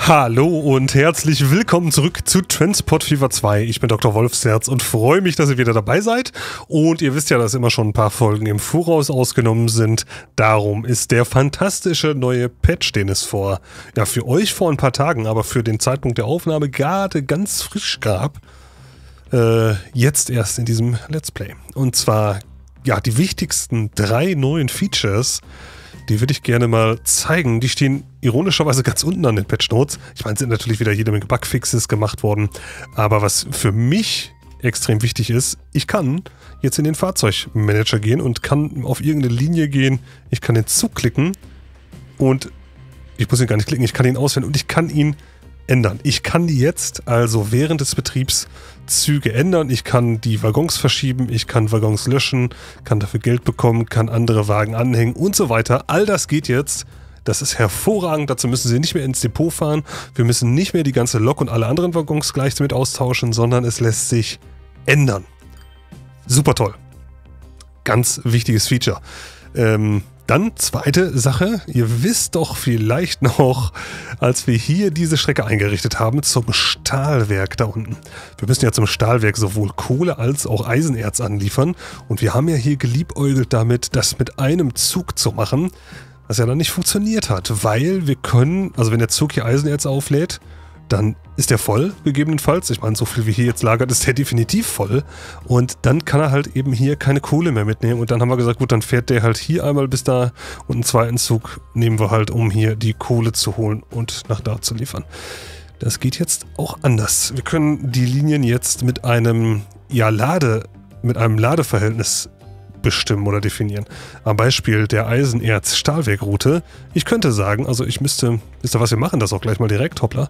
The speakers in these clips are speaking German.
Hallo und herzlich willkommen zurück zu Transport Fever 2. Ich bin Dr. Wolfsherz und freue mich, dass ihr wieder dabei seid. Und ihr wisst ja, dass immer schon ein paar Folgen im Voraus ausgenommen sind. Darum ist der fantastische neue Patch, den es für euch vor ein paar Tagen, aber für den Zeitpunkt der Aufnahme gerade ganz frisch gab, jetzt erst in diesem Let's Play. Und zwar, die wichtigsten 3 neuen Features, die würde ich gerne mal zeigen. Die stehen ironischerweise ganz unten an den Patch Notes. Ich meine, es sind natürlich wieder jede Menge Bugfixes gemacht worden. Aber was für mich extrem wichtig ist, ich kann jetzt in den Fahrzeugmanager gehen und kann auf irgendeine Linie gehen. Ich kann den Zug klicken und ich muss ihn gar nicht klicken, ich kann ihn auswählen und ich kann ihn ändern. Ich kann die jetzt also während des Betriebs Züge ändern. Ich kann die Waggons verschieben, ich kann Waggons löschen, kann dafür Geld bekommen, kann andere Wagen anhängen und so weiter. All das geht jetzt. Das ist hervorragend. Dazu müssen Sie nicht mehr ins Depot fahren. Wir müssen nicht mehr die ganze Lok und alle anderen Waggons gleich damit austauschen, sondern es lässt sich ändern. Super toll. Ganz wichtiges Feature. Dann zweite Sache, ihr wisst doch vielleicht noch, als wir hier diese Strecke eingerichtet haben, zum Stahlwerk da unten. Wir müssen ja zum Stahlwerk sowohl Kohle als auch Eisenerz anliefern und wir haben ja hier geliebäugelt damit, das mit einem Zug zu machen, was ja dann nicht funktioniert hat, weil wir können, also wenn der Zug hier Eisenerz auflädt, dann ist der voll, gegebenenfalls. Ich meine, so viel wie hier jetzt lagert, ist der definitiv voll. Und dann kann er halt eben hier keine Kohle mehr mitnehmen. Und dann haben wir gesagt, gut, dann fährt der halt hier einmal bis da und einen zweiten Zug nehmen wir halt, um hier die Kohle zu holen und nach da zu liefern. Das geht jetzt auch anders. Wir können die Linien jetzt mit einem, Ladeverhältnis bestimmen oder definieren. Am Beispiel der Eisenerz-Stahlwerkroute. Ich könnte sagen, also ich müsste, wisst ihr was, wir machen das auch gleich mal direkt, hoppla.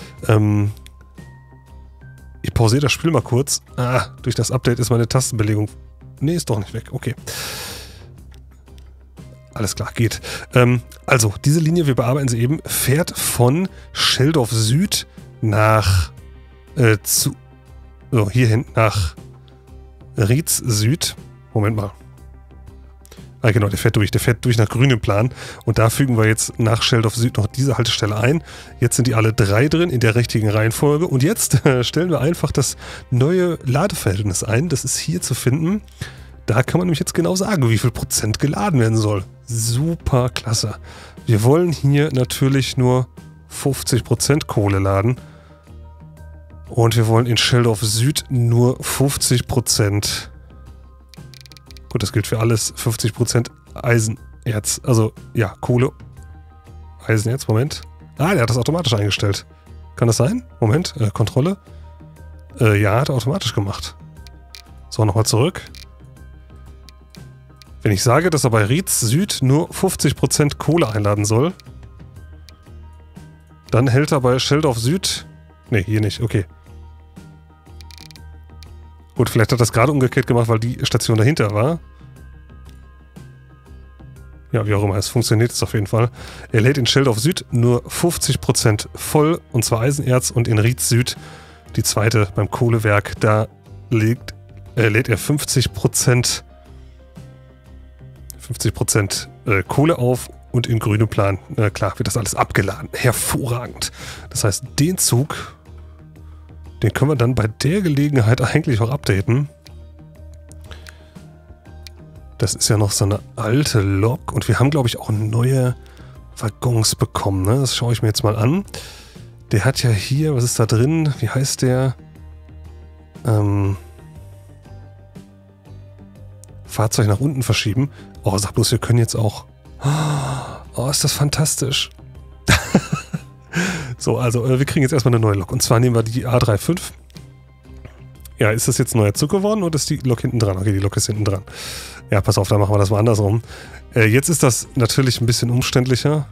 Ich pausiere das Spiel mal kurz. Durch das Update ist meine Tastenbelegung... Nee, ist doch nicht weg, okay. Alles klar, geht. Also, diese Linie, wir bearbeiten sie eben, fährt von Scheldorf Süd nach hierhin nach Rietz Süd. Moment mal. Genau, der fährt durch nach Grünenplan und da fügen wir jetzt nach Scheldorf Süd noch diese Haltestelle ein. Jetzt sind die alle 3 drin in der richtigen Reihenfolge und jetzt stellen wir einfach das neue Ladeverhältnis ein. Das ist hier zu finden. Da kann man nämlich jetzt genau sagen, wie viel Prozent geladen werden soll. Super klasse. Wir wollen hier natürlich nur 50% Kohle laden und wir wollen in Scheldorf Süd nur 50%. Gut, das gilt für alles. 50% Eisenerz. Also, ja, Kohle. Eisenerz, Moment. Der hat das automatisch eingestellt. Kann das sein? Moment, Kontrolle. Ja, hat er automatisch gemacht. So, nochmal zurück. Wenn ich sage, dass er bei Rietz Süd nur 50% Kohle einladen soll, dann hält er bei Scheldorf Süd... Ne, hier nicht, okay. Gut, vielleicht hat er das gerade umgekehrt gemacht, weil die Station dahinter war. Ja, wie auch immer, es funktioniert jetzt auf jeden Fall. Er lädt in Scheldorf Süd nur 50% voll, und zwar Eisenerz, und in Rietz Süd, die zweite beim Kohlewerk, da lädt er 50% Kohle auf und in Grünenplan, klar, wird das alles abgeladen. Hervorragend. Das heißt, den Zug... Den können wir dann bei der Gelegenheit eigentlich auch updaten. Das ist ja noch so eine alte Lok. Und wir haben, glaube ich, auch neue Waggons bekommen. Ne? Das schaue ich mir jetzt mal an. Der hat ja hier, was ist da drin? Wie heißt der? Fahrzeug nach unten verschieben. Oh, sag bloß, wir können jetzt auch... Oh, ist das fantastisch. So, also wir kriegen jetzt erstmal eine neue Lok. Und zwar nehmen wir die A35. Ja, ist das jetzt ein neuer Zug geworden oder ist die Lok hinten dran? Okay, die Lok ist hinten dran. Ja, pass auf, da machen wir das mal andersrum. Jetzt ist das natürlich ein bisschen umständlicher,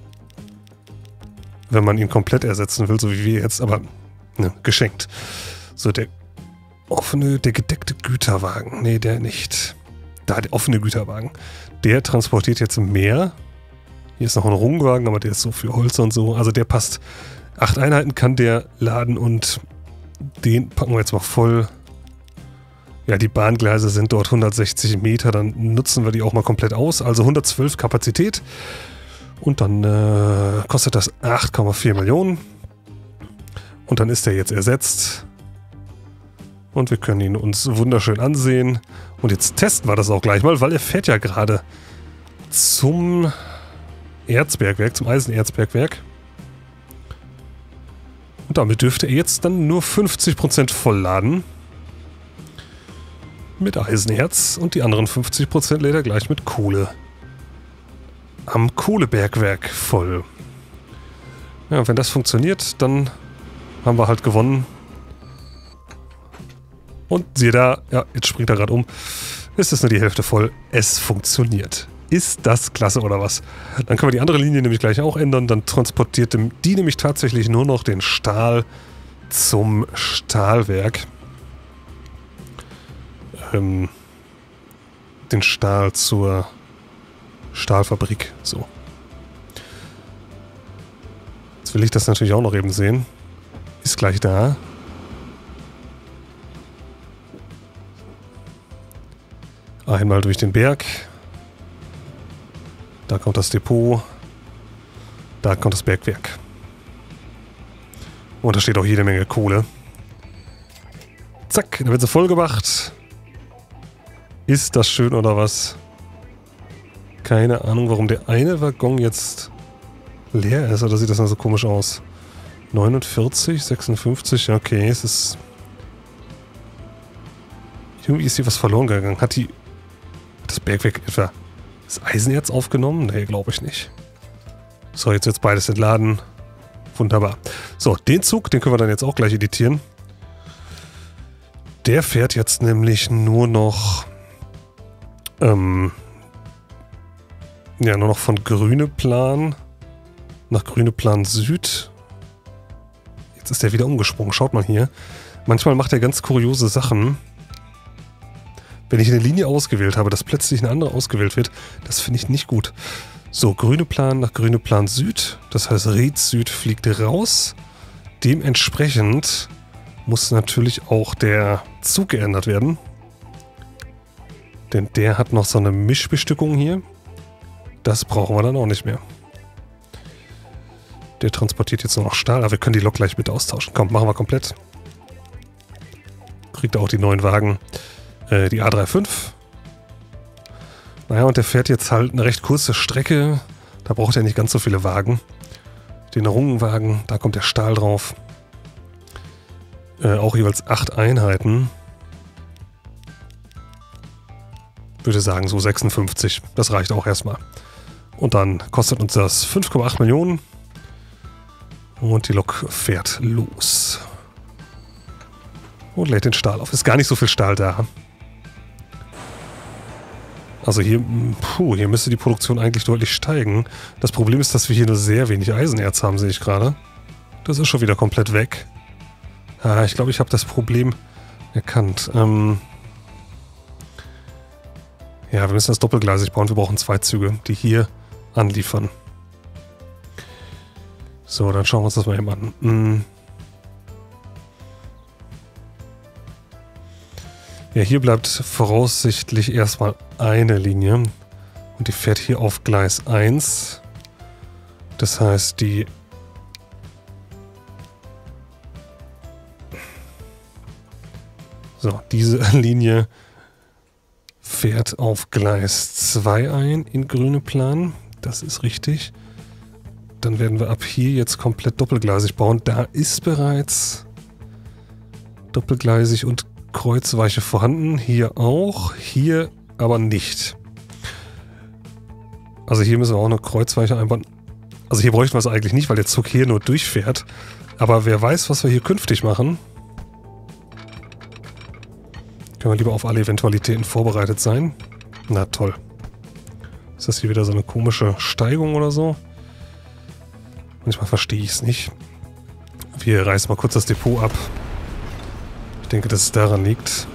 wenn man ihn komplett ersetzen will, so wie wir jetzt, aber ne, geschenkt. So, der gedeckte Güterwagen. Nee, der nicht. Da, der offene Güterwagen. Der transportiert jetzt mehr. Hier ist noch ein Rungwagen, aber der ist so für Holz und so. Also der passt. 8 Einheiten kann der laden und den packen wir jetzt mal voll. Ja, die Bahngleise sind dort 160 Meter, dann nutzen wir die auch mal komplett aus. Also 112 Kapazität. Und dann kostet das 8,4 Millionen. Und dann ist er jetzt ersetzt. Und wir können ihn uns wunderschön ansehen. Und jetzt testen wir das auch gleich mal, weil er fährt ja gerade zum Erzbergwerk, zum Eisenerzbergwerk. Und damit dürfte er jetzt dann nur 50% vollladen. Mit Eisenerz und die anderen 50% lädt er gleich mit Kohle. Am Kohlebergwerk voll. Ja, und wenn das funktioniert, dann haben wir halt gewonnen. Und siehe da, ja, jetzt springt er gerade um. Ist es nur die Hälfte voll. Es funktioniert. Ist das klasse oder was? Dann können wir die andere Linie nämlich gleich auch ändern. Dann transportiert die nämlich tatsächlich nur noch den Stahl zum Stahlwerk. Den Stahl zur Stahlfabrik. So. Jetzt will ich das natürlich auch noch eben sehen. Ist gleich da. Einmal durch den Berg. Da kommt das Depot. Da kommt das Bergwerk. Und da steht auch jede Menge Kohle. Zack, dann wird sie voll gemacht. Ist das schön oder was? Keine Ahnung, warum der eine Waggon jetzt leer ist. Oder sieht das dann so komisch aus? 49, 56, okay, es ist... Irgendwie ist hier was verloren gegangen. Hat das Bergwerk etwa das Eisenerz aufgenommen? Nee, glaube ich nicht. So, jetzt wird beides entladen. Wunderbar. So, den Zug, den können wir dann jetzt auch gleich editieren. Der fährt jetzt nämlich nur noch nur noch von Grüneplan nach Grüneplan Süd. Jetzt ist der wieder umgesprungen. Schaut mal hier. Manchmal macht er ganz kuriose Sachen. Wenn ich eine Linie ausgewählt habe, dass plötzlich eine andere ausgewählt wird, das finde ich nicht gut. So, Grüneplan nach Grüneplan Süd. Das heißt, Ried Süd fliegt raus. Dementsprechend muss natürlich auch der Zug geändert werden. Denn der hat noch so eine Mischbestückung hier. Das brauchen wir dann auch nicht mehr. Der transportiert jetzt nur noch Stahl, aber wir können die Lok gleich mit austauschen. Komm, machen wir komplett. Kriegt er auch die neuen Wagen. Die A35. Naja, und der fährt jetzt halt eine recht kurze Strecke. Da braucht er nicht ganz so viele Wagen. Den Rungenwagen, da kommt der Stahl drauf. Auch jeweils 8 Einheiten. Würde sagen so 56. Das reicht auch erstmal. Und dann kostet uns das 5,8 Millionen. Und die Lok fährt los. Und lädt den Stahl auf. Ist gar nicht so viel Stahl da. Also hier müsste die Produktion eigentlich deutlich steigen. Das Problem ist, dass wir hier nur sehr wenig Eisenerz haben, sehe ich gerade. Das ist schon wieder komplett weg. Ich glaube, ich habe das Problem erkannt. Ja, wir müssen das doppelgleisig bauen. Wir brauchen 2 Züge, die hier anliefern. So, dann schauen wir uns das mal eben an. Ja, hier bleibt voraussichtlich erstmal eine Linie. Und die fährt hier auf Gleis 1. Das heißt, diese Linie fährt auf Gleis 2 ein in Grüneplan. Das ist richtig. Dann werden wir ab hier jetzt komplett doppelgleisig bauen. Da ist bereits doppelgleisig und Kreuzweiche vorhanden. Hier auch. Hier aber nicht. Also hier müssen wir auch eine Kreuzweiche einbauen. Also hier bräuchten wir es eigentlich nicht, weil der Zug hier nur durchfährt. Aber wer weiß, was wir hier künftig machen. Können wir lieber auf alle Eventualitäten vorbereitet sein. Na toll. Ist das hier wieder so eine komische Steigung oder so? Manchmal verstehe ich es nicht. Wir reißen mal kurz das Depot ab. Ich denke, dass es daran liegt.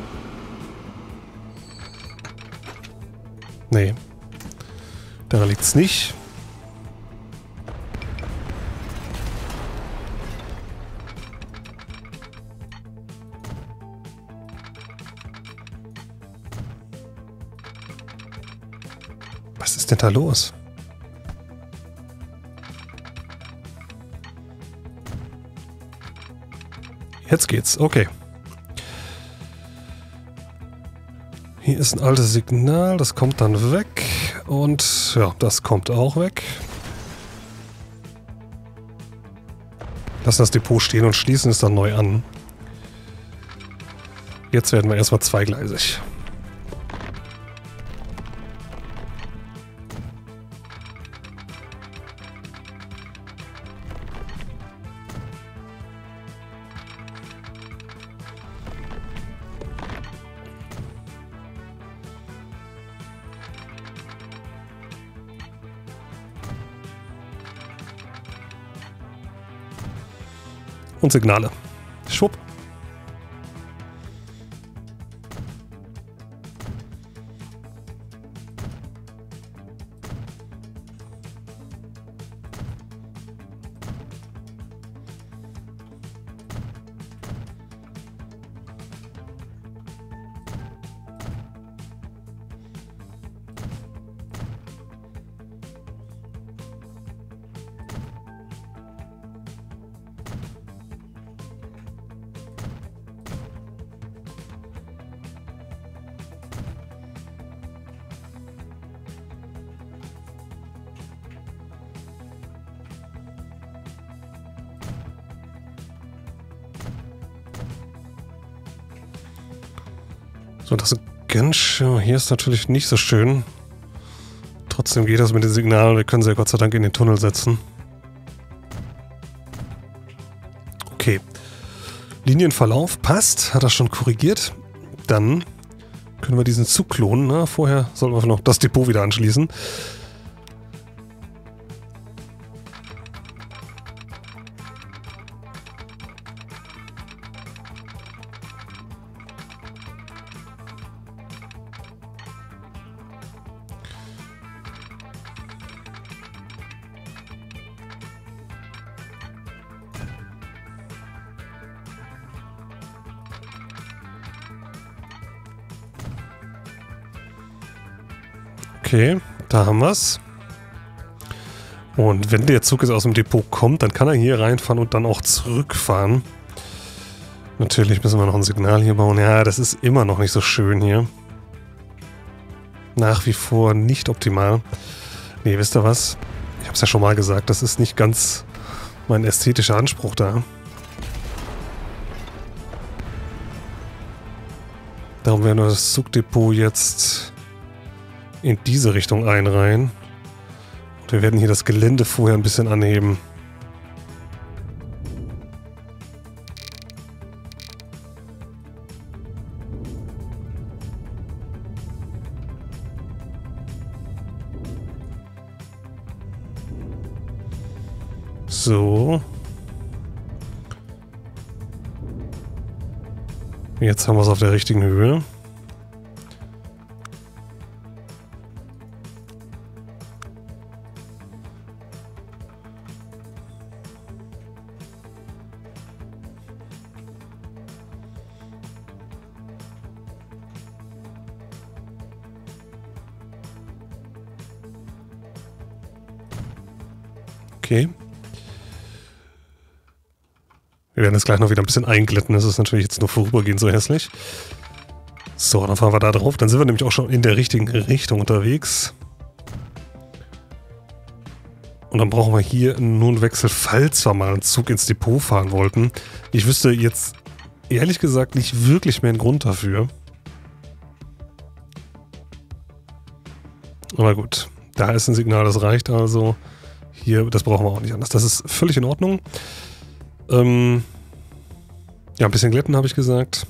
Nee. Daran liegt es nicht. Was ist denn da los? Jetzt geht's. Okay. Hier ist ein altes Signal, das kommt dann weg. Und ja, das kommt auch weg. Lassen das Depot stehen und schließen es dann neu an. Jetzt werden wir erstmal zweigleisig. Und Signale. Schwupp. So, das ist ganz schön. Hier ist natürlich nicht so schön. Trotzdem geht das mit den Signalen. Wir können sie ja Gott sei Dank in den Tunnel setzen. Okay. Linienverlauf passt. Hat er schon korrigiert. Dann können wir diesen Zug klonen. Na, vorher sollten wir noch das Depot wieder anschließen. Okay, da haben wir es. Und wenn der Zug jetzt aus dem Depot kommt, dann kann er hier reinfahren und dann auch zurückfahren. Natürlich müssen wir noch ein Signal hier bauen. Ja, das ist immer noch nicht so schön hier. Nach wie vor nicht optimal. Nee, wisst ihr was? Ich habe es ja schon mal gesagt, das ist nicht ganz mein ästhetischer Anspruch da. Darum werden wir das Zugdepot jetzt in diese Richtung einreihen. Und wir werden hier das Gelände vorher ein bisschen anheben. So. Jetzt haben wir es auf der richtigen Höhe. Okay. Wir werden das gleich noch wieder ein bisschen einglätten. Das ist natürlich jetzt nur vorübergehend so hässlich. So, dann fahren wir da drauf. Dann sind wir nämlich auch schon in der richtigen Richtung unterwegs. Und dann brauchen wir hier nur einen Wechsel, falls wir mal einen Zug ins Depot fahren wollten. Ich wüsste jetzt ehrlich gesagt nicht wirklich mehr einen Grund dafür. Aber gut, da ist ein Signal, das reicht also. Hier, das brauchen wir auch nicht anders. Das ist völlig in Ordnung. Ja, ein bisschen glätten, habe ich gesagt.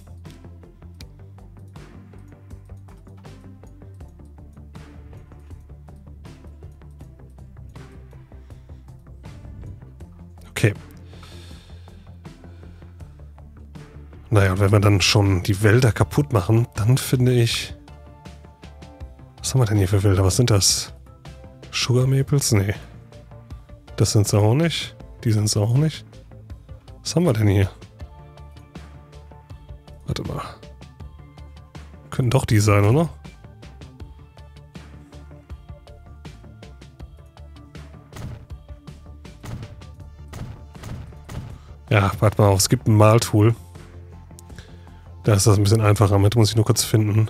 Okay. Naja, und wenn wir dann schon die Wälder kaputt machen, dann finde ich... Was haben wir denn hier für Wälder? Was sind das? Sugar Maples? Nee. Das sind sie auch nicht. Die sind es auch nicht. Was haben wir denn hier? Warte mal. Können doch die sein, oder? Ja, warte mal auf. Es gibt ein Maltool. Da ist das ein bisschen einfacher. Mit muss ich nur kurz finden.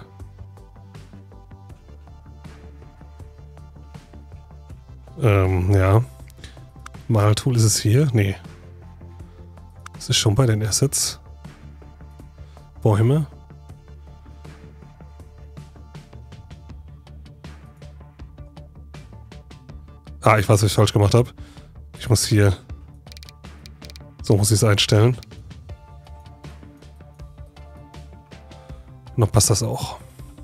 Ja. Maltool ist es hier? Nee. Das ist schon bei den Assets. Bäume. Ah, ich weiß, was ich falsch gemacht habe. Ich muss hier... So muss ich es einstellen. Und dann passt das auch.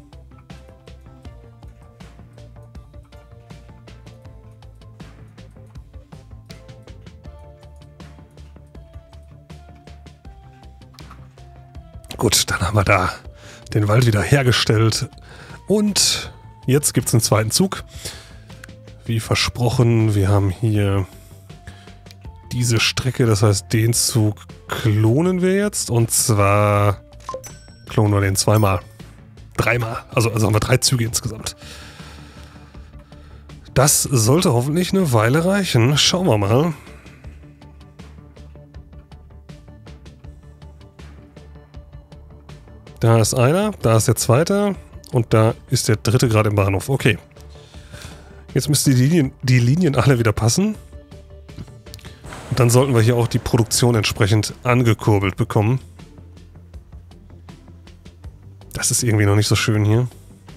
Gut, dann haben wir da den Wald wieder hergestellt. Und jetzt gibt es einen zweiten Zug. Wie versprochen, wir haben hier diese Strecke, das heißt, den Zug klonen wir jetzt. Und zwar klonen wir den zweimal. Dreimal. Also haben wir 3 Züge insgesamt. Das sollte hoffentlich eine Weile reichen. Schauen wir mal. Da ist einer, da ist der zweite und da ist der dritte gerade im Bahnhof. Okay. Jetzt müssten die Linien alle wieder passen. Und dann sollten wir hier auch die Produktion entsprechend angekurbelt bekommen. Das ist irgendwie noch nicht so schön hier.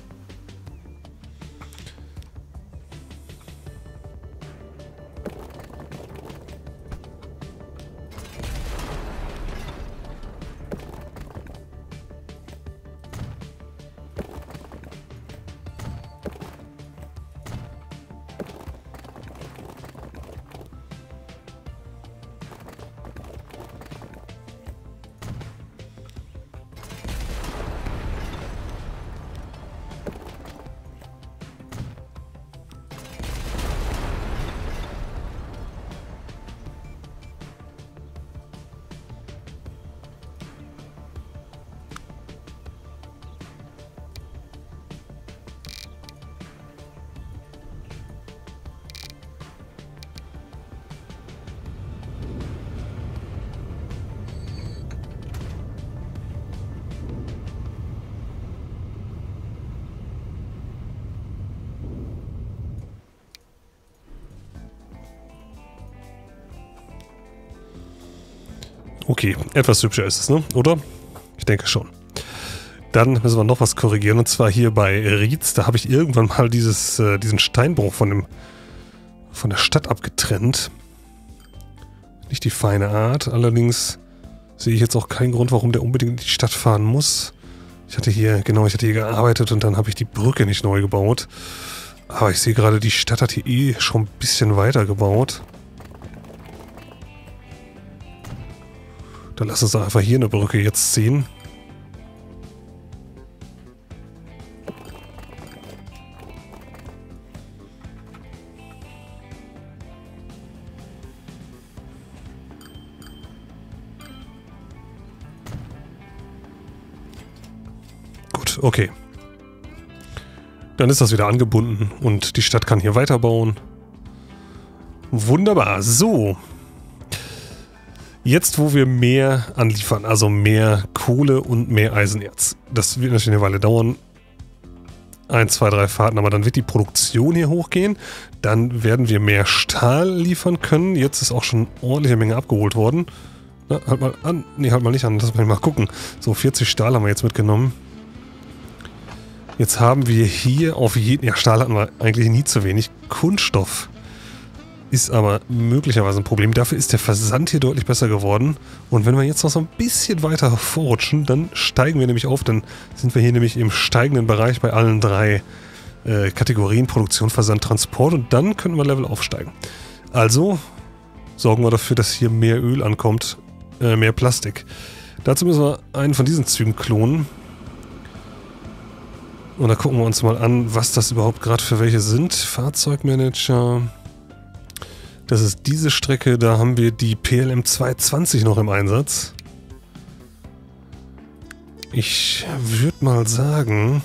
Okay, etwas hübscher ist es, ne? Oder? Ich denke schon. Dann müssen wir noch was korrigieren, und zwar hier bei Rietz. Da habe ich irgendwann mal diesen Steinbruch von der Stadt abgetrennt. Nicht die feine Art, allerdings sehe ich jetzt auch keinen Grund, warum der unbedingt in die Stadt fahren muss. Ich hatte hier gearbeitet und dann habe ich die Brücke nicht neu gebaut. Aber ich sehe gerade, die Stadt hat hier eh schon ein bisschen weiter gebaut. Dann lass uns einfach hier eine Brücke jetzt ziehen. Gut, okay. Dann ist das wieder angebunden und die Stadt kann hier weiterbauen. Wunderbar. So. Jetzt, wo wir mehr anliefern, also mehr Kohle und mehr Eisenerz. Das wird natürlich eine Weile dauern. 1, 2, 3 Fahrten, aber dann wird die Produktion hier hochgehen. Dann werden wir mehr Stahl liefern können. Jetzt ist auch schon eine ordentliche Menge abgeholt worden. Na, halt mal an. Nee, halt mal nicht an. Lass mal gucken. So, 40 Stahl haben wir jetzt mitgenommen. Jetzt haben wir hier auf jeden... Ja, Stahl hatten wir eigentlich nie zu wenig. Kunststoff ist aber möglicherweise ein Problem. Dafür ist der Versand hier deutlich besser geworden. Und wenn wir jetzt noch so ein bisschen weiter vorrutschen, dann steigen wir nämlich auf. Dann sind wir hier nämlich im steigenden Bereich bei allen 3 Kategorien: Produktion, Versand, Transport. Und dann können wir Level aufsteigen. Also sorgen wir dafür, dass hier mehr Öl ankommt, mehr Plastik. Dazu müssen wir einen von diesen Zügen klonen. Und da gucken wir uns mal an, was das überhaupt gerade für welche sind. Fahrzeugmanager... Das ist diese Strecke, da haben wir die PLM 220 noch im Einsatz. Ich würde mal sagen,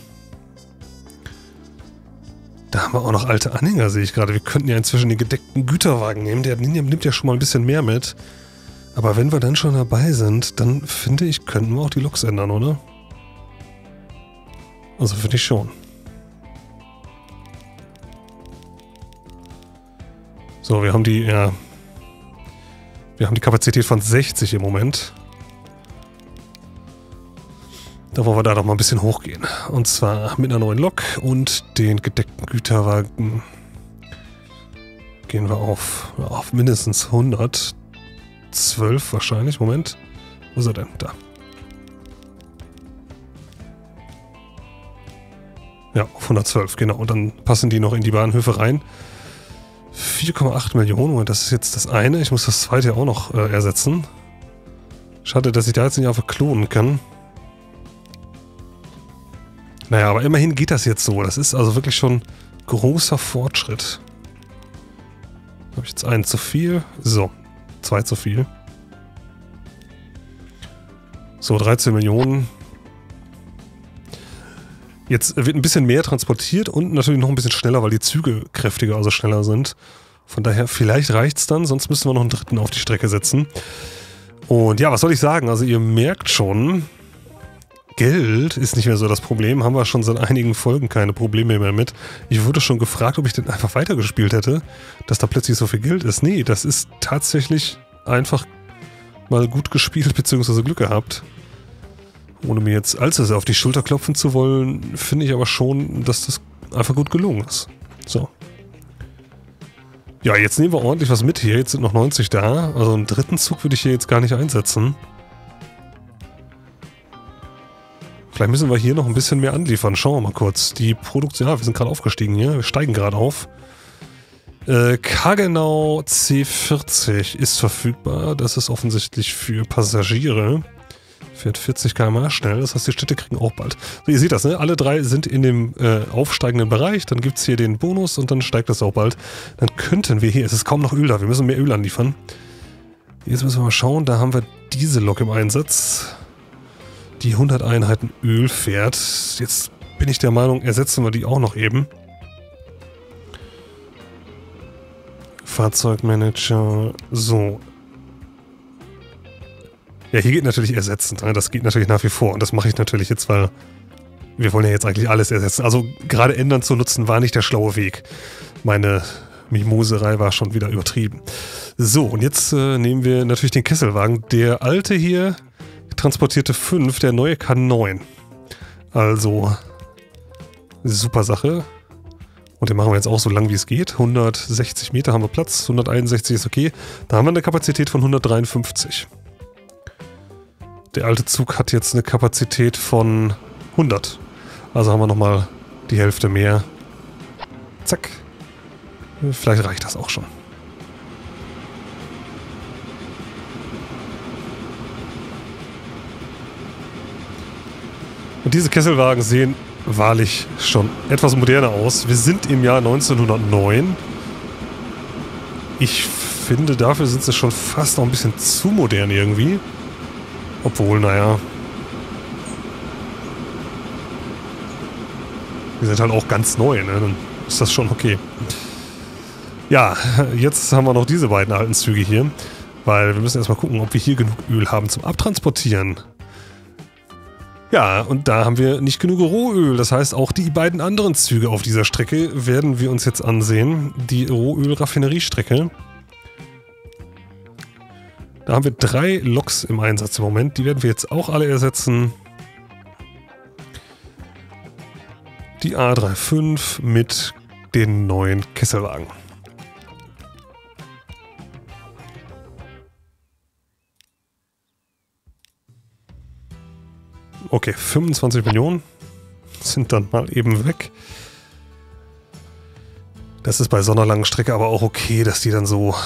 da haben wir auch noch alte Anhänger, sehe ich gerade. Wir könnten ja inzwischen den gedeckten Güterwagen nehmen. Der nimmt ja schon mal ein bisschen mehr mit. Aber wenn wir dann schon dabei sind, dann finde ich, könnten wir auch die Loks ändern, oder? Also finde ich schon. So, wir haben die, ja... Wir haben die Kapazität von 60 im Moment. Da wollen wir da doch mal ein bisschen hochgehen. Und zwar mit einer neuen Lok und den gedeckten Güterwagen gehen wir auf mindestens 112 wahrscheinlich. Moment. Wo ist er denn? Da. Ja, auf 112, genau. Und dann passen die noch in die Bahnhöfe rein. 4,8 Millionen. Und das ist jetzt das eine. Ich muss das zweite auch noch ersetzen. Schade, dass ich da jetzt nicht einfach klonen kann. Naja, aber immerhin geht das jetzt so. Das ist also wirklich schon großer Fortschritt. Habe ich jetzt einen zu viel? So, 2 zu viel. So, 13 Millionen. Jetzt wird ein bisschen mehr transportiert und natürlich noch ein bisschen schneller, weil die Züge kräftiger, also schneller sind. Von daher, vielleicht reicht es dann, sonst müssen wir noch einen dritten auf die Strecke setzen. Und ja, was soll ich sagen? Also ihr merkt schon, Geld ist nicht mehr so das Problem. Haben wir schon seit einigen Folgen keine Probleme mehr mit. Ich wurde schon gefragt, ob ich denn einfach weitergespielt hätte, dass da plötzlich so viel Geld ist. Nee, das ist tatsächlich einfach mal gut gespielt bzw. Glück gehabt. Ohne mir jetzt allzu sehr auf die Schulter klopfen zu wollen, finde ich aber schon, dass das einfach gut gelungen ist. So. Ja, jetzt nehmen wir ordentlich was mit hier. Jetzt sind noch 90 da. Also einen dritten Zug würde ich hier jetzt gar nicht einsetzen. Vielleicht müssen wir hier noch ein bisschen mehr anliefern. Schauen wir mal kurz. Die Produktion... Ja, wir sind gerade aufgestiegen hier. Wir steigen gerade auf. Kagenau C40 ist verfügbar. Das ist offensichtlich für Passagiere. Fährt 40 km/h schnell. Das heißt, die Städte kriegen auch bald. So, ihr seht das, ne? Alle drei sind in dem aufsteigenden Bereich. Dann gibt es hier den Bonus und dann steigt das auch bald. Dann könnten wir hier... Es ist kaum noch Öl da. Wir müssen mehr Öl anliefern. Jetzt müssen wir mal schauen. Da haben wir diese Lok im Einsatz, die 100 Einheiten Öl fährt. Jetzt bin ich der Meinung, ersetzen wir die auch noch eben. Fahrzeugmanager. So. Ja, hier geht natürlich ersetzen. Das geht natürlich nach wie vor. Und das mache ich natürlich jetzt, weil wir wollen ja jetzt eigentlich alles ersetzen. Also gerade ändern zu nutzen war nicht der schlaue Weg. Meine Mimoserei war schon wieder übertrieben. So, und jetzt nehmen wir natürlich den Kesselwagen. Der alte hier transportierte 5, der neue kann 9. Also, super Sache. Und den machen wir jetzt auch so lang wie es geht. 160 Meter haben wir Platz, 161 ist okay. Da haben wir eine Kapazität von 153. Der alte Zug hat jetzt eine Kapazität von 100. Also haben wir nochmal die Hälfte mehr. Zack. Vielleicht reicht das auch schon. Und diese Kesselwagen sehen wahrlich schon etwas moderner aus. Wir sind im Jahr 1909. Ich finde, dafür sind sie schon fast noch ein bisschen zu modern irgendwie. Obwohl, naja. Wir sind halt auch ganz neu, ne? Dann ist das schon okay. Ja, jetzt haben wir noch diese beiden alten Züge hier. Weil wir müssen erstmal gucken, ob wir hier genug Öl haben zum Abtransportieren. Ja, und da haben wir nicht genug Rohöl. Das heißt, auch die beiden anderen Züge auf dieser Strecke werden wir uns jetzt ansehen. Die Rohöl-Raffineriestrecke. Da haben wir 3 Loks im Einsatz im Moment. Die werden wir jetzt auch alle ersetzen. Die A35 mit den neuen Kesselwagen. Okay, 25 Millionen sind dann mal eben weg. Das ist bei so einer langen Strecke aber auch okay, dass die dann so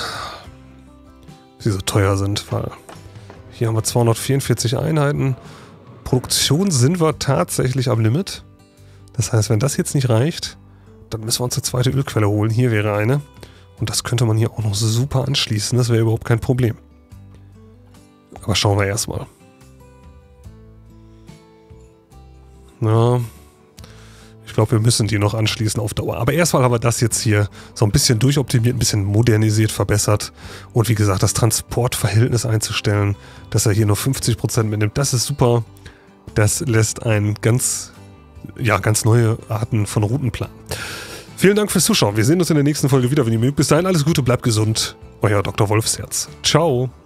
teuer sind, weil hier haben wir 244 Einheiten. Produktion sind wir tatsächlich am Limit. Das heißt, wenn das jetzt nicht reicht, dann müssen wir uns eine zweite Ölquelle holen. Hier wäre eine. Und das könnte man hier auch noch super anschließen. Das wäre überhaupt kein Problem. Aber schauen wir erstmal. Ja, Ich glaube, wir müssen die noch anschließen auf Dauer. Aber erstmal haben wir das jetzt hier so ein bisschen durchoptimiert, ein bisschen modernisiert, verbessert. Und wie gesagt, das Transportverhältnis einzustellen, dass er hier nur 50% mitnimmt, das ist super. Das lässt einen ganz neue Arten von Routen planen. Vielen Dank fürs Zuschauen. Wir sehen uns in der nächsten Folge wieder, wenn ihr mögt. Bis dahin alles Gute, bleibt gesund. Euer Dr. Wolfsherz. Ciao.